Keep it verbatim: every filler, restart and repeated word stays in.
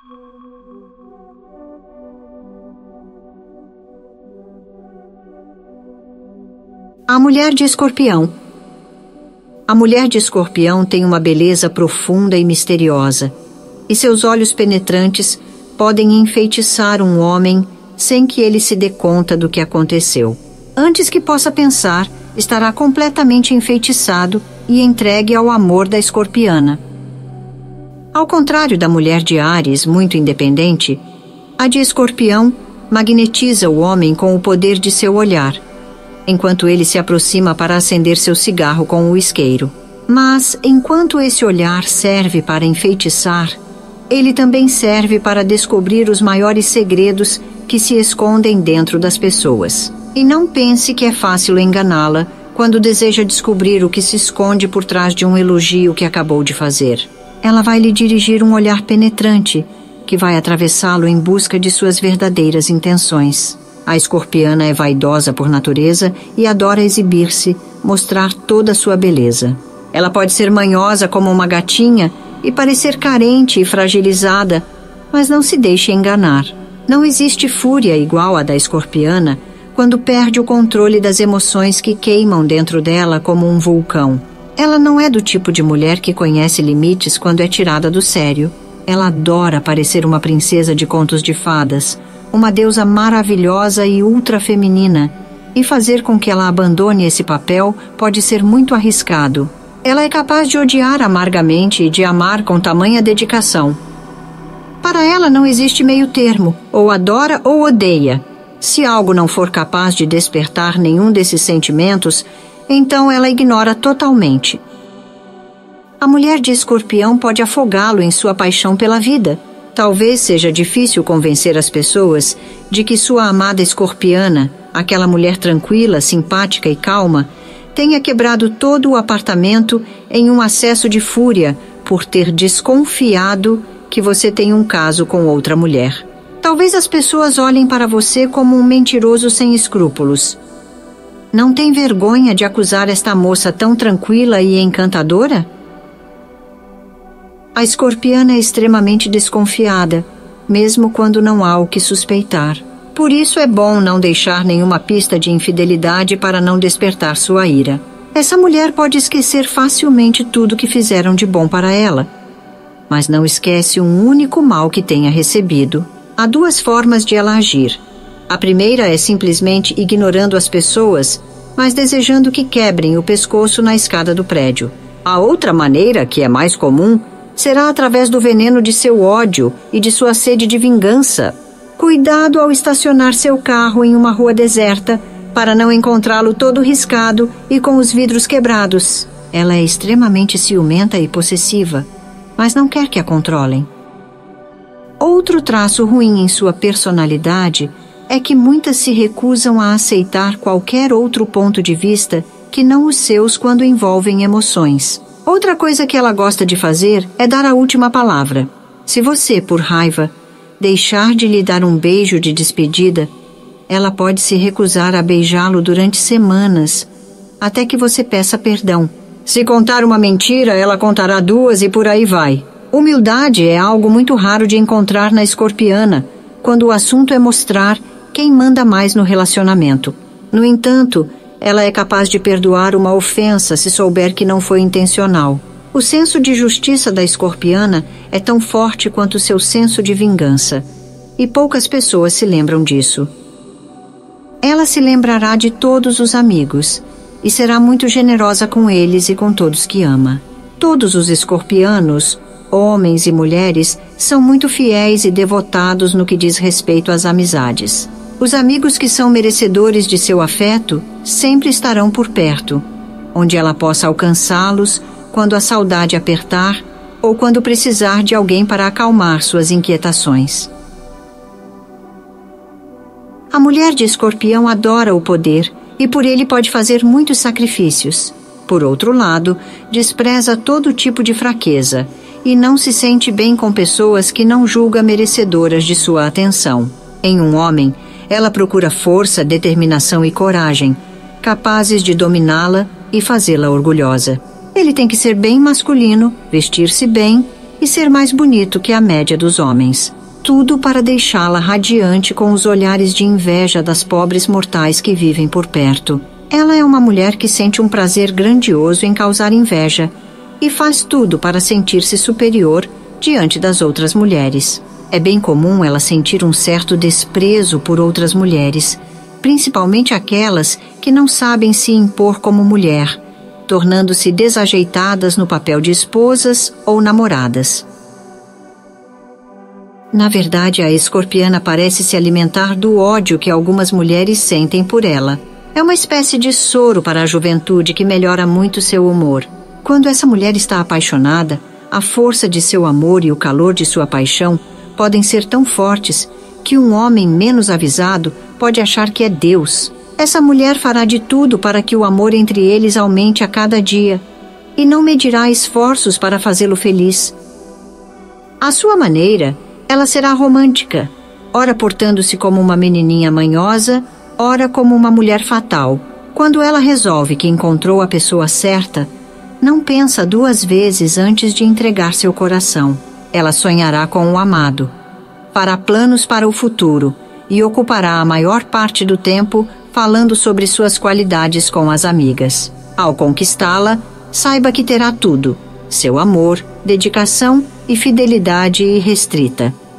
A mulher de Escorpião. A mulher de Escorpião tem uma beleza profunda e misteriosa, e seus olhos penetrantes podem enfeitiçar um homem sem que ele se dê conta do que aconteceu. Antes que possa pensar, estará completamente enfeitiçado e entregue ao amor da escorpiana. Ao contrário da mulher de Áries, muito independente, a de Escorpião magnetiza o homem com o poder de seu olhar, enquanto ele se aproxima para acender seu cigarro com o isqueiro. Mas, enquanto esse olhar serve para enfeitiçar, ele também serve para descobrir os maiores segredos que se escondem dentro das pessoas. E não pense que é fácil enganá-la quando deseja descobrir o que se esconde por trás de um elogio que acabou de fazer. Ela vai lhe dirigir um olhar penetrante, que vai atravessá-lo em busca de suas verdadeiras intenções. A escorpiana é vaidosa por natureza e adora exibir-se, mostrar toda a sua beleza. Ela pode ser manhosa como uma gatinha e parecer carente e fragilizada, mas não se deixe enganar. Não existe fúria igual à da escorpiana quando perde o controle das emoções que queimam dentro dela como um vulcão. Ela não é do tipo de mulher que conhece limites quando é tirada do sério. Ela adora parecer uma princesa de contos de fadas, uma deusa maravilhosa e ultra feminina, e fazer com que ela abandone esse papel pode ser muito arriscado. Ela é capaz de odiar amargamente e de amar com tamanha dedicação. Para ela não existe meio termo, ou adora ou odeia. Se algo não for capaz de despertar nenhum desses sentimentos, então ela ignora totalmente. A mulher de Escorpião pode afogá-lo em sua paixão pela vida. Talvez seja difícil convencer as pessoas de que sua amada escorpiana, aquela mulher tranquila, simpática e calma, tenha quebrado todo o apartamento em um acesso de fúria por ter desconfiado que você tem um caso com outra mulher. Talvez as pessoas olhem para você como um mentiroso sem escrúpulos. Não tem vergonha de acusar esta moça tão tranquila e encantadora? A escorpiana é extremamente desconfiada, mesmo quando não há o que suspeitar. Por isso é bom não deixar nenhuma pista de infidelidade para não despertar sua ira. Essa mulher pode esquecer facilmente tudo que fizeram de bom para ela, mas não esquece um único mal que tenha recebido. Há duas formas de ela agir. A primeira é simplesmente ignorando as pessoas, mas desejando que quebrem o pescoço na escada do prédio. A outra maneira, que é mais comum, será através do veneno de seu ódio e de sua sede de vingança. Cuidado ao estacionar seu carro em uma rua deserta para não encontrá-lo todo riscado e com os vidros quebrados. Ela é extremamente ciumenta e possessiva, mas não quer que a controlem. Outro traço ruim em sua personalidade é que muitas se recusam a aceitar qualquer outro ponto de vista que não os seus quando envolvem emoções. Outra coisa que ela gosta de fazer é dar a última palavra. Se você, por raiva, deixar de lhe dar um beijo de despedida, ela pode se recusar a beijá-lo durante semanas, até que você peça perdão. Se contar uma mentira, ela contará duas e por aí vai. Humildade é algo muito raro de encontrar na escorpiana, quando o assunto é mostrar quem manda mais no relacionamento. No entanto, ela é capaz de perdoar uma ofensa se souber que não foi intencional. O senso de justiça da escorpiana é tão forte quanto seu senso de vingança, e poucas pessoas se lembram disso. Ela se lembrará de todos os amigos e será muito generosa com eles e com todos que ama. Todos os escorpianos, homens e mulheres, são muito fiéis e devotados no que diz respeito às amizades. Os amigos que são merecedores de seu afeto sempre estarão por perto, onde ela possa alcançá-los quando a saudade apertar ou quando precisar de alguém para acalmar suas inquietações. A mulher de Escorpião adora o poder e por ele pode fazer muitos sacrifícios. Por outro lado, despreza todo tipo de fraqueza e não se sente bem com pessoas que não julga merecedoras de sua atenção. Em um homem, ela procura força, determinação e coragem, capazes de dominá-la e fazê-la orgulhosa. Ele tem que ser bem masculino, vestir-se bem e ser mais bonito que a média dos homens. Tudo para deixá-la radiante com os olhares de inveja das pobres mortais que vivem por perto. Ela é uma mulher que sente um prazer grandioso em causar inveja e faz tudo para sentir-se superior diante das outras mulheres. É bem comum ela sentir um certo desprezo por outras mulheres, principalmente aquelas que não sabem se impor como mulher, tornando-se desajeitadas no papel de esposas ou namoradas. Na verdade, a escorpiana parece se alimentar do ódio que algumas mulheres sentem por ela. É uma espécie de soro para a juventude que melhora muito seu humor. Quando essa mulher está apaixonada, a força de seu amor e o calor de sua paixão podem ser tão fortes que um homem menos avisado pode achar que é Deus. Essa mulher fará de tudo para que o amor entre eles aumente a cada dia e não medirá esforços para fazê-lo feliz. À sua maneira, ela será romântica, ora portando-se como uma menininha manhosa, ora como uma mulher fatal. Quando ela resolve que encontrou a pessoa certa, não pensa duas vezes antes de entregar seu coração. Ela sonhará com o amado, fará planos para o futuro e ocupará a maior parte do tempo falando sobre suas qualidades com as amigas. Ao conquistá-la, saiba que terá tudo: seu amor, dedicação e fidelidade irrestrita.